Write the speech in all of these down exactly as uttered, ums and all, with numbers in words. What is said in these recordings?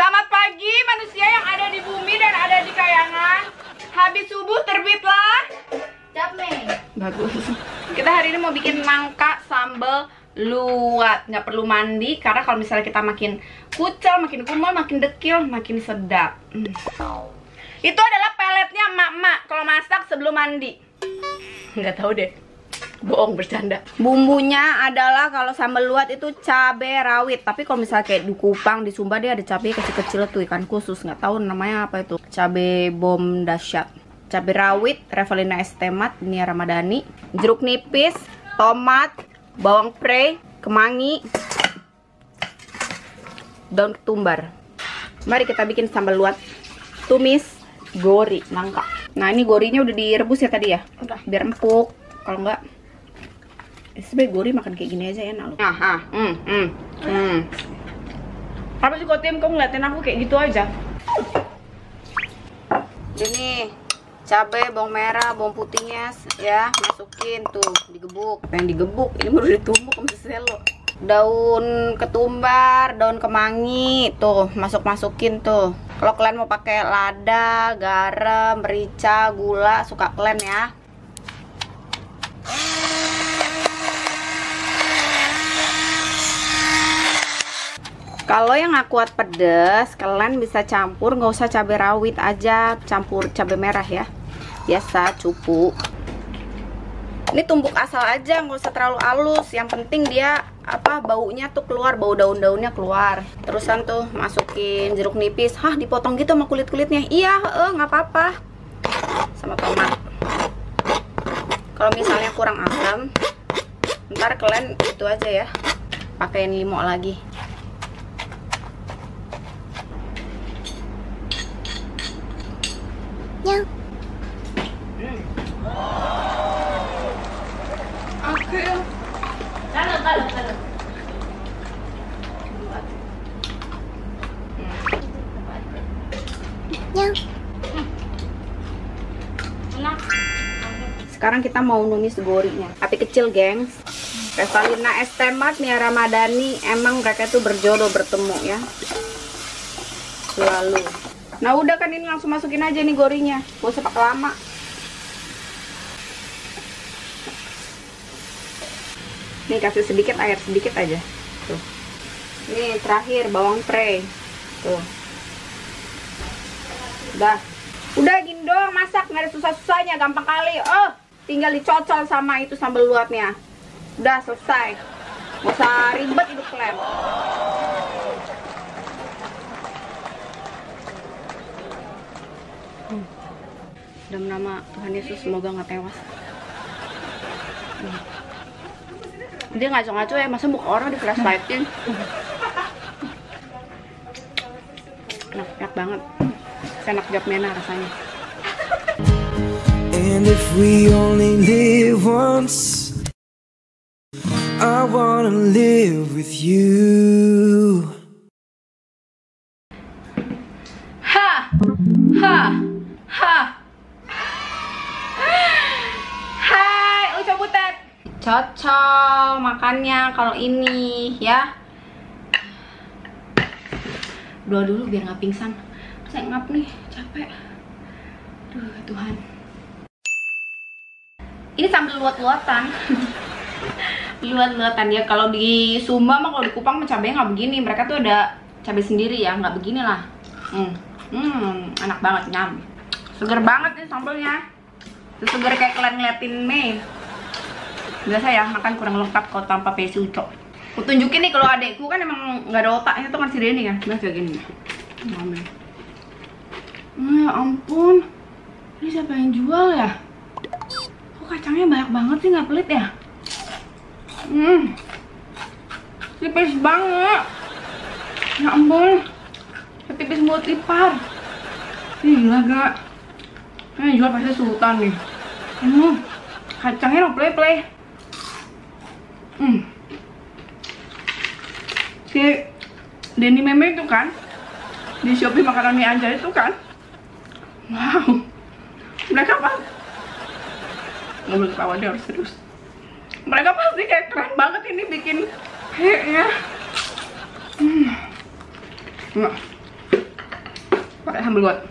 Selamat pagi manusia yang ada di bumi dan ada di kayangan. Habis subuh terbitlah Capme. Bagus. Kita hari ini mau bikin nangka sambal luwat. Nggak perlu mandi karena kalau misalnya kita makin kucel, makin kumal, makin dekil, makin sedap. Hmm. Itu adalah peletnya emak-emak kalau masak sebelum mandi. Nggak tahu deh. Bohong, bercanda. Bumbunya adalah kalau sambal luwat itu cabai rawit. Tapi kalau misalnya kayak di Kupang, di Sumba dia ada cabai kecil-kecil tuh, ikan khusus. Nggak tahu namanya apa itu. Cabai bom dahsyat. Cabai rawit, Revalina Estemat, Nia Ramadhani, jeruk nipis, tomat, bawang prei, kemangi, daun ketumbar. Mari kita bikin sambal luwat. Tumis gori, nangka. Nah ini gorinya udah direbus ya tadi ya? Udah. Biar empuk. Kalau enggak, sebenernya gori makan kayak gini aja enak loh. Nah, ah, hmm, hmm, hmm. Apa sih kok Tim, kok ngeliatin aku kayak gitu aja? Ini cabai, bawang merah, bawang putihnya ya, masukin tuh, digebuk. Apa yang digebuk? Ini baru ditumbuk sama selo. Daun ketumbar, daun kemangi, tuh masuk-masukin tuh. Kalau kalian mau pakai lada, garam, merica, gula, suka kalian ya. Kalau yang nggak kuat pedas, kalian bisa campur, nggak usah cabai rawit aja, campur cabai merah ya, biasa cupu. Ini tumbuk asal aja, nggak usah terlalu halus. Yang penting dia apa baunya tuh keluar, bau daun-daunnya keluar. Terusan tuh masukin jeruk nipis, hah dipotong gitu sama kulit-kulitnya. Iya, eh nggak apa-apa. Sama tomat. Kalau misalnya kurang asam, ntar kalian itu aja ya, pakein limo lagi. Yang hmm. Oke. Kalau kalau kalau. Yang. Enak. Sekarang kita mau numis gorinya. Api kecil, gengs. Revalina Estemat, Nia Ramadhani, emang mereka tuh berjodoh bertemu ya. Selalu. Nah udah kan, ini langsung masukin aja nih gorinya, gak usah pakai lama. Nih kasih sedikit air, sedikit aja. Tuh. Nih terakhir bawang prei. Tuh. Udah. Udah gini doang masak, nggak ada susah-susahnya, gampang kali. Oh, tinggal dicocol sama itu sambal luwatnya. Udah selesai. Gak usah ribet hidup kalian. Hmm. Dalam nama Tuhan Yesus semoga nggak tewas. Hmm. Dia ngaco-ngaco ya, masa muka orang di flashlightin. Enak, enak banget. Enak jawab mena rasanya. And if we only live once, I wanna live with you. Ha, ha, ha. Hai, Uca Butet. Cocok makannya kalau ini ya. Doa dulu biar nggak pingsan. Saya ngap nih, capek. Duh, Tuhan. Ini sambal luwat-luwatan. Luwat-luwatan ya. Kalau di Sumba mah, kalau di Kupang mah cabenya nggak begini. Mereka tuh ada cabai sendiri ya, nggak begini lah. Hmm, hmm, enak banget, nyam. Seger banget nih sambalnya. Seger kayak kalian ngeliatin nih. Biasa ya, makan kurang lengkap kalau tanpa pesi ucok. Aku tunjukin nih kalau adekku kan emang nggak ada otaknya tuh kan si Denny kan. Nah kayak gini. Ngambil. Ya ampun. Ini siapa yang jual ya? Kok kacangnya banyak banget sih, nggak pelit ya? Hmm. Tipis banget. Ya ampun. Tipis buat lipar. Gila gak? Ini jual pasti sultan nih. Hmm. Kacangnya no play-play. Hmm. Si Denny Meme itu kan di Shopee makanan mie aja itu kan. Wow. Mereka apa? Nggak boleh ketawa, dia harus serius. Mereka pasti kayak keren banget ini bikin kayaknya. Hmm. Nggak. pakai sambal buat.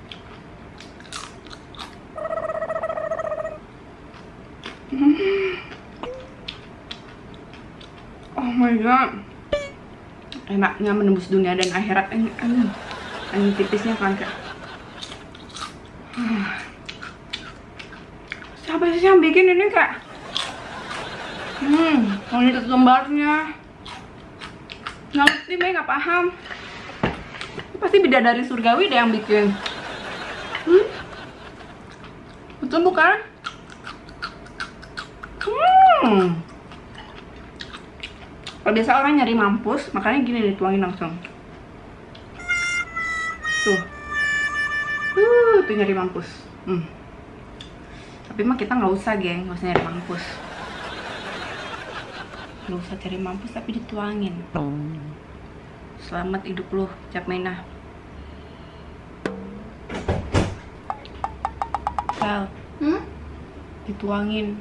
Oh my god, enaknya menembus dunia dan akhirat. Ini, ini, ini tipisnya kan kayak. Siapa sih yang bikin ini kak? Hmm, kalau ini lembarnya nggak ngerti, Mei, nggak paham. Pasti bidadari surgawi deh yang bikin. Hmm? Betul bukan? Hmm. Kalau biasa orang nyari mampus, makanya gini dituangin langsung. Tuh, uh, tuh nyari mampus. Hmm. Tapi mah kita nggak usah, geng, nggak usah nyari mampus. Nggak usah cari mampus, tapi dituangin. Selamat hidup lu, Cap Mena. Sal, hmm? Dituangin.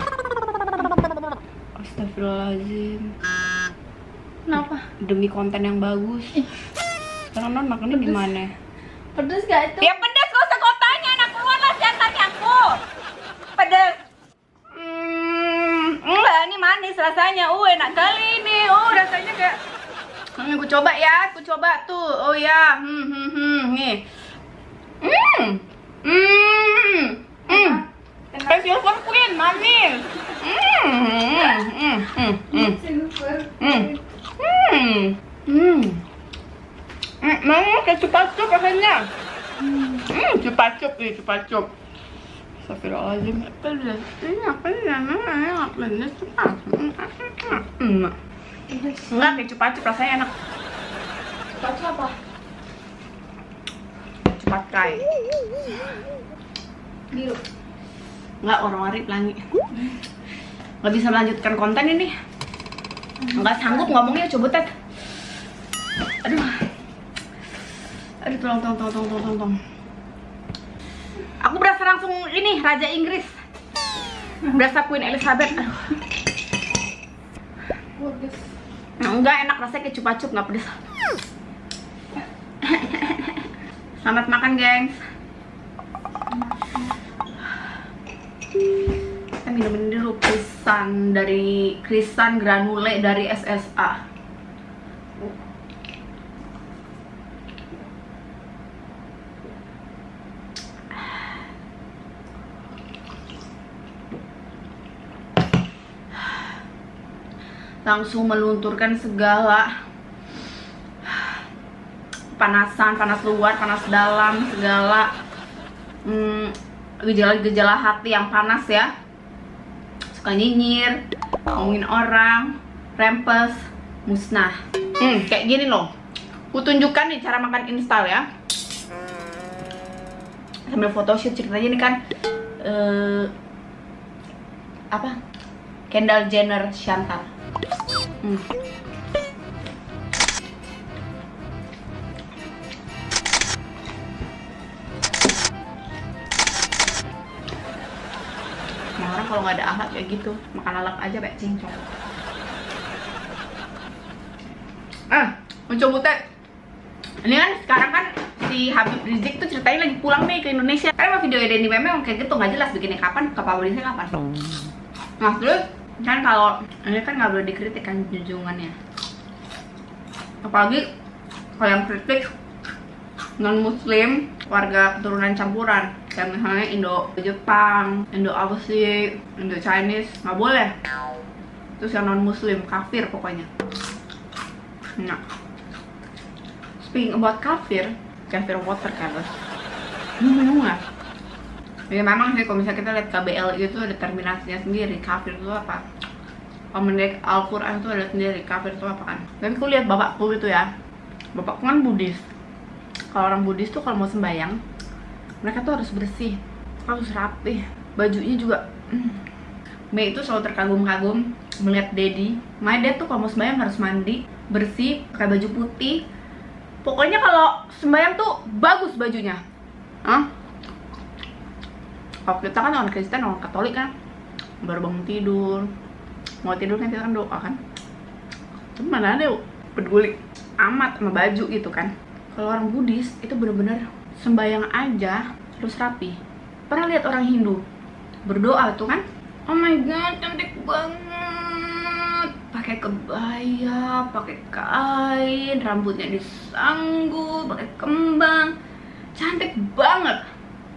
Astagfirullahaladzim. Kenapa? Demi konten yang bagus. Sekarang non makannya gimana? Pedes gak itu? Ya pedes, gak usah kau tanya, anak keluar lah jantannya aku. Pedes. Hmm, enggak, ini manis rasanya. Uh, enak kali ini. Oh, rasanya kayak. Ini aku coba ya, aku coba tuh. Oh ya, hmm, hmm, hmm, nih. Hmm, hmm, hmm. Kayak silver queen, manis. Hmm, hmm, hmm, hmm, hmm. Silver. Hmm, hmm, hmm. Hmm, mana kayak cupa-cup rasanya. Hmm, cupa-cup nih, cupa-cup. Astagfirullahaladzim. Pedas. Ini apa sih namanya? Pedas cepat. Hmm. Enggak, kayak cupa-cup rasanya enak. Cupa-cup apa? Cepat kai. Biru. Enggak, orang-orang pelangi. Nggak bisa melanjutkan konten ini. Nggak sanggup ngomongnya, coba tet. Aduh. Aduh, tolong, tolong, tolong, tolong, tolong, tolong. Aku berasa langsung ini, Raja Inggris. Berasa Queen Elizabeth. Aduh. Pedes. Nah, enggak, enak rasanya kayak cupa-cup, nggak pedes. Selamat makan, gengs. Kita minumin dulu krisan dari krisan granule dari S S A. Langsung melunturkan segala panasan, panas luar, panas dalam, segala hmm, gejala-gejala hati yang panas ya. Suka nyinyir, ngomongin orang, rempes, musnah. Hmm, kayak gini loh. Aku tunjukkan nih cara makan instan ya. Sambil photoshoot ceritanya ini kan uh, apa? Kendall Jenner Chantal. Hmm. Nah, orang kalau nggak ada alat kayak gitu, makan lalap aja kayak cincong. Ah, mencoba teh. Ini kan sekarang kan si Habib Rizik tuh ceritanya lagi pulang nih ke Indonesia. Kan emang video Denny memang kayak gitu, nggak jelas bikinnya kapan, kapabilitasnya kapan. Nah terus kan kalau ini kan nggak boleh dikritik kan junjungannya. Apalagi kalau yang kritik non muslim, warga keturunan campuran, kayak misalnya Indo Jepang, Indo apa sih, Indo Chinese, nggak boleh. Terus yang non muslim, kafir pokoknya. Nah, speaking about kafir, kafir water kan, ini minum nggak? Ya memang sih kalau misalnya kita lihat K B L itu ada terminasinya sendiri, kafir itu apa? Pemendek Al-Quran itu ada sendiri, kafir itu apa kan? Tapi aku lihat bapakku gitu ya, bapakku kan Buddhis. Kalau orang Buddhis tuh kalau mau sembahyang, mereka tuh harus bersih, harus rapi, bajunya juga. Mei itu selalu terkagum-kagum melihat Dedi. My dad tuh kalau mau sembahyang harus mandi, bersih, pakai baju putih. Pokoknya kalau sembahyang tuh bagus bajunya. Hah? Kalau kita kan orang Kristen, orang Katolik kan, baru bangun tidur, mau tidur kan kita kan doa kan. Cuma mana ada peduli amat sama baju gitu kan. Kalau orang Buddhis itu bener-bener sembayang aja terus rapi. Pernah lihat orang Hindu berdoa tuh kan? Oh my god, cantik banget. Pakai kebaya, pakai kain, rambutnya disanggul, pakai kembang. Cantik banget.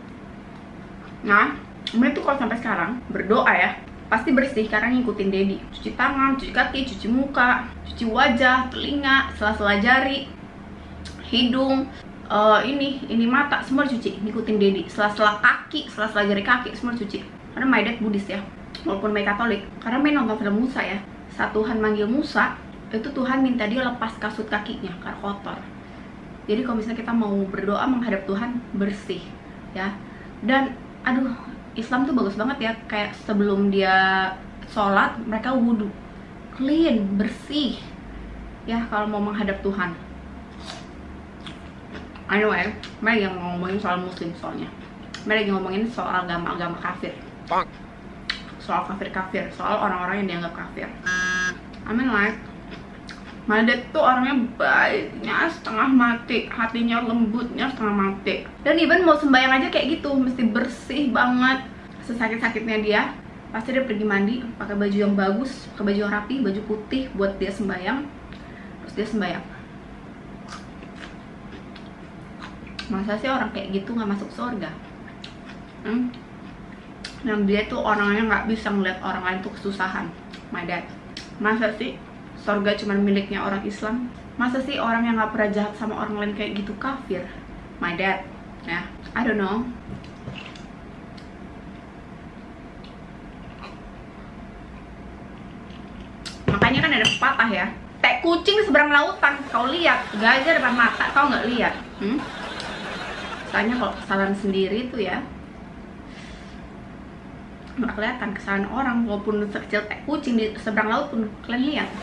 Nah, mereka tuh kalau sampai sekarang berdoa ya, pasti bersih karena ngikutin Dedi. Cuci tangan, cuci kaki, cuci muka, cuci wajah, telinga, sela-sela jari, hidung, uh, ini, ini mata, semua dicuci, ngikutin Dedi. Sela-sela kaki, sela-sela jari kaki, semua dicuci. Karena my dad Buddhis ya, walaupun my Katolik. Karena my nonton film Musa ya, saat Tuhan manggil Musa, itu Tuhan minta dia lepas kasut kakinya karena kotor. Jadi kalau misalnya kita mau berdoa menghadap Tuhan, bersih ya. Dan aduh, Islam tuh bagus banget ya, kayak sebelum dia sholat mereka wudhu, clean, bersih ya kalau mau menghadap Tuhan. Anyway, mereka yang ngomongin soal muslim soalnya, mereka yang ngomongin soal agama-agama kafir, soal kafir-kafir, soal orang-orang yang dianggap kafir. I mean like, my dad tuh orangnya baiknya setengah mati, hatinya lembutnya setengah mati. Dan even mau sembahyang aja kayak gitu, mesti bersih banget. Sesakit-sakitnya dia, pasti dia pergi mandi, pakai baju yang bagus, pakai baju yang rapi, baju putih buat dia sembahyang. Terus dia sembahyang. Masa sih orang kayak gitu nggak masuk surga? Hmm? Yang dia tuh orangnya nggak bisa ngeliat orang lain tuh kesusahan. My dad. Masa sih surga cuma miliknya orang Islam? Masa sih orang yang gak pernah jahat sama orang lain kayak gitu kafir? My dad, ya, I don't know. Makanya kan ada pepatah ya, teh kucing seberang lautan, kau lihat, gajah depan mata, kau nggak lihat. Hmm? Soalnya kalau kesalahan sendiri tuh ya nggak kelihatan, kesalahan orang walaupun sekecil teh kucing di seberang laut pun kalian lihat.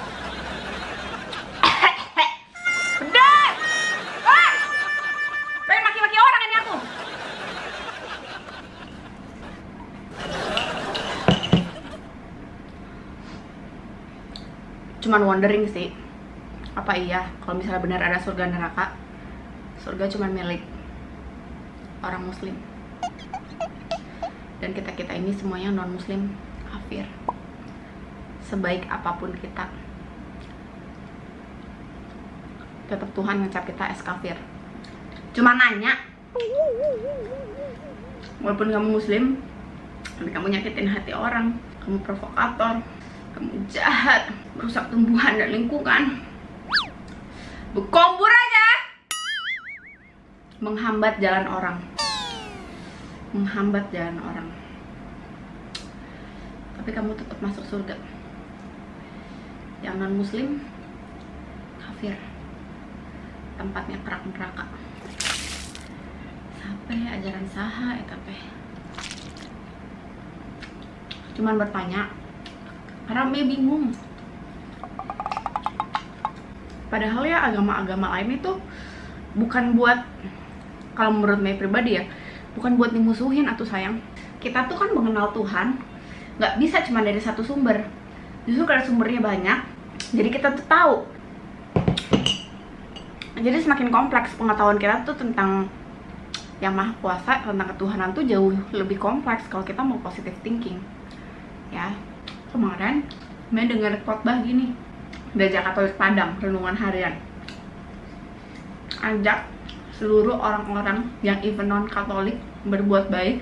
Cuman wondering sih, apa iya kalau misalnya benar ada surga neraka, surga cuma milik orang muslim dan kita-kita ini semuanya non muslim kafir. Sebaik apapun kita, tetap Tuhan ngecap kita es kafir. Cuma nanya, walaupun kamu muslim tapi kamu nyakitin hati orang, kamu provokator, kamu jahat, merusak tumbuhan dan lingkungan, berkombur aja, menghambat jalan orang, menghambat jalan orang, tapi kamu tetap masuk surga. Yang non muslim kafir, tempatnya kerak neraka. Sampai ajaran saha eta teh. Cuman bertanya karena Mei bingung. Padahal ya agama-agama lain itu bukan buat, kalau menurut Mei pribadi ya, bukan buat dimusuhin atau sayang. Kita tuh kan mengenal Tuhan nggak bisa cuma dari satu sumber. Justru karena sumbernya banyak, jadi kita tuh tahu. Jadi semakin kompleks pengetahuan kita tuh tentang yang maha kuasa, tentang ketuhanan tuh jauh lebih kompleks kalau kita mau positive thinking. Ya, kemarin Mei dengar khotbah gini, Gereja Katolik Padang, renungan harian, ajak seluruh orang-orang yang even non Katolik berbuat baik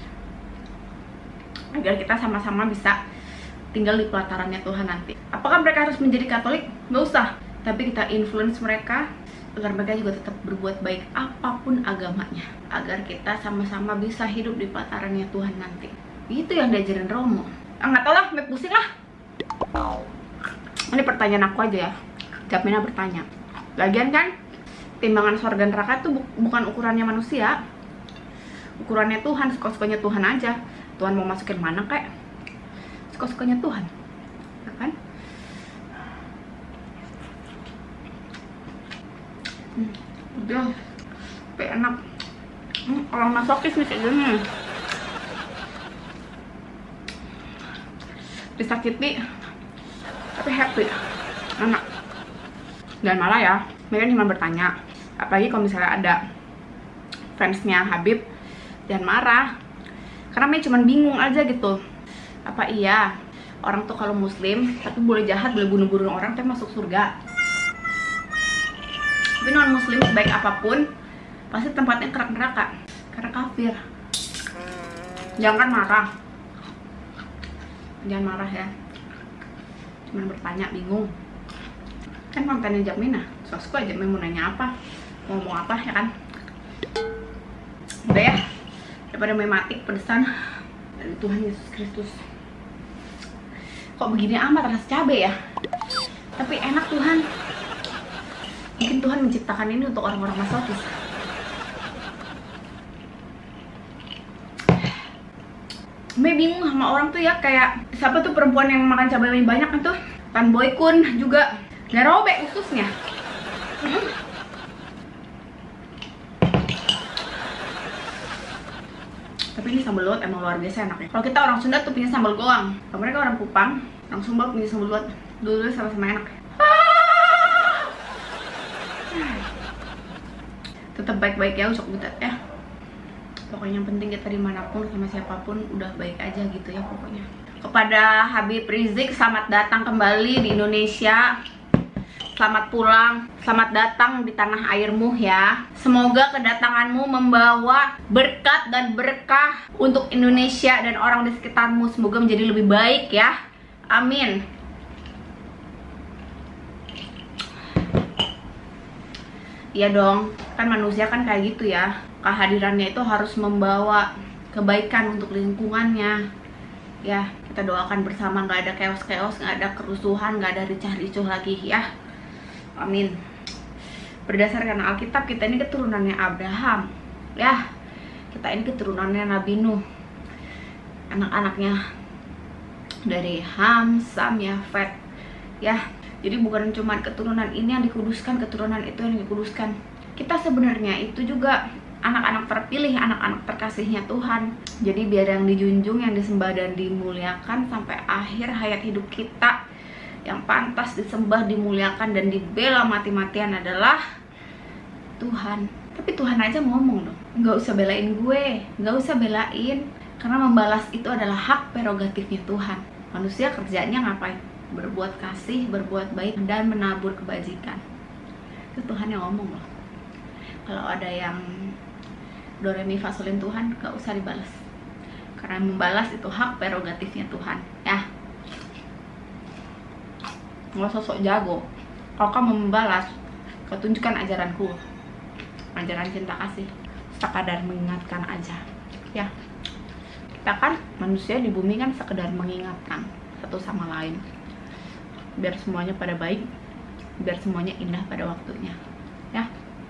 agar kita sama-sama bisa tinggal di pelatarannya Tuhan nanti. Apakah mereka harus menjadi Katolik? Nggak usah, tapi kita influence mereka agar mereka juga tetap berbuat baik apapun agamanya, agar kita sama-sama bisa hidup di pelatarannya Tuhan nanti. Itu yang diajarin Romo. Ah, nggak tau lah, Mei pusing lah. Ini pertanyaan aku aja ya, Japmina bertanya. Lagian kan timbangan surga neraka itu bu bukan ukurannya manusia, ukurannya Tuhan, suka-sukanya Tuhan aja. Tuhan mau masukin mana kayak suka-sukanya Tuhan, ya kan? Hmm, udah, tapi enak. Hmm, orang masokis nih kayak gini, disakiti tapi happy, enak. Dan malah ya, mereka cuma bertanya, Apalagi kalau misalnya ada fansnya Habib, jangan marah. Karena Mei cuman bingung aja gitu. Apa iya orang tuh kalau muslim tapi boleh jahat, boleh bunuh-bunuh orang tapi masuk surga? Tapi non muslim sebaik apapun pasti tempatnya kerak neraka karena kafir. Jangan marah. Jangan marah ya. Cuman bertanya, bingung. Kan kontennya Jakmina, sosku aja mau nanya apa, mau ngomong apa ya kan. Udah ya, daripada Mei mati pedesan dari Tuhan Yesus Kristus. Kok begini amat rasa cabai ya? Tapi enak Tuhan. Mungkin Tuhan menciptakan ini untuk orang-orang masokis. Mei bingung sama orang tuh ya, kayak siapa tuh perempuan yang makan cabai lebih banyak itu? Tan Boy Kun juga nggak robek ususnya. Hmm. Tapi ini sambal luwat emang luar biasa enaknya. Kalau kita orang Sunda tuh punya sambal goang, kalau mereka orang Kupang, orang Sumba punya sambal luwat. Dulu-dulu sama-sama enak. Tetap baik-baik ya usok butet ya. Pokoknya yang penting kita dimanapun sama siapapun udah baik aja gitu ya pokoknya. Kepada Habib Rizik, selamat datang kembali di Indonesia. Selamat pulang, selamat datang di tanah airmu ya. Semoga kedatanganmu membawa berkat dan berkah untuk Indonesia dan orang di sekitarmu. Semoga menjadi lebih baik ya. Amin. Iya dong, kan manusia kan kayak gitu ya. Kehadirannya itu harus membawa kebaikan untuk lingkungannya. Ya, kita doakan bersama, nggak ada chaos-chaos, nggak ada kerusuhan, nggak ada ricah-ricuh lagi ya. Amin. Berdasarkan Alkitab, kita ini keturunannya Abraham. Ya, kita ini keturunannya Nabi Nuh. Anak-anaknya dari Ham, Sam, Yafet. Ya, jadi bukan cuma keturunan ini yang dikuduskan, keturunan itu yang dikuduskan. Kita sebenarnya itu juga anak-anak terpilih, anak-anak terkasihnya Tuhan. Jadi biar yang dijunjung, yang disembah dan dimuliakan sampai akhir hayat hidup kita, yang pantas disembah, dimuliakan, dan dibela mati-matian adalah Tuhan. Tapi Tuhan aja ngomong dong, nggak usah belain gue, nggak usah belain, karena membalas itu adalah hak prerogatifnya Tuhan. Manusia kerjanya ngapain? Berbuat kasih, berbuat baik, dan menabur kebajikan. Itu Tuhan yang ngomong loh. Kalau ada yang do re mi fa solin Tuhan, gak usah dibalas, karena membalas itu hak prerogatifnya Tuhan ya. Nggak sosok jago. Kalau kamu membalas, kau tunjukkan ajaranku, ajaran cinta kasih, sekadar mengingatkan aja ya. Kita kan manusia di bumi kan sekedar mengingatkan satu sama lain, biar semuanya pada baik, biar semuanya indah pada waktunya ya.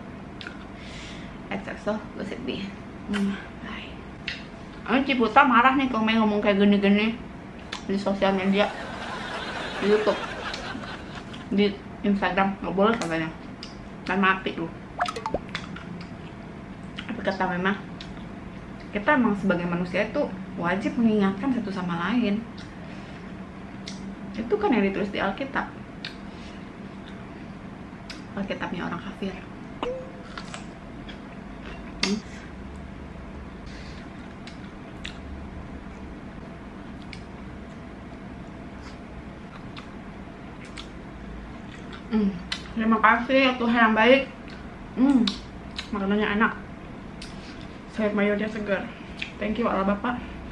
X X O gosip bi. Hmm, bye. Ini Ciputa marah nih kalau main ngomong kayak gini-gini di sosial media, di YouTube, di Instagram, nggak boleh katanya, kan mati lu. Tapi kata memang kita emang sebagai manusia itu wajib mengingatkan satu sama lain. Itu kan yang ditulis di Alkitab. Alkitabnya orang kafir. Hmm. Hmm. Terima kasih ya Tuhan yang baik. Hmm. Makanannya enak. Sayur mayonnya segar. Thank you Allah Bapak.